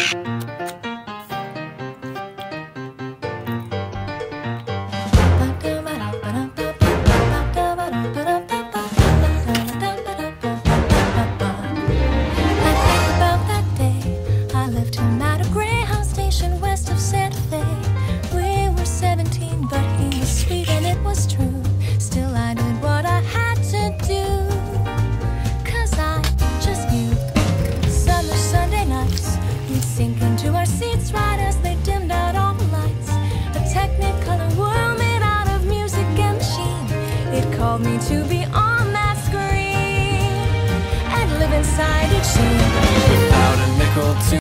Sink into our seats right as they dimmed out all the lights. A technicolor world made out of music and machine. It called me to be on that screen and live inside each scene without a nickel to